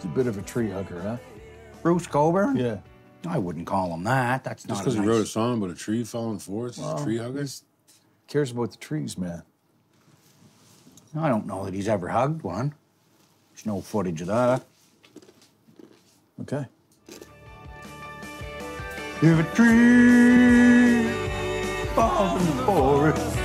He's a bit of a tree hugger, huh? Bruce Coburn? Yeah. I wouldn't call him that. That's not Just because a he nice... wrote a song about a tree falling forest, he's a tree hugger? Cares about the trees, man. I don't know that he's ever hugged one. There's no footage of that. Okay. If a tree falls in the forest,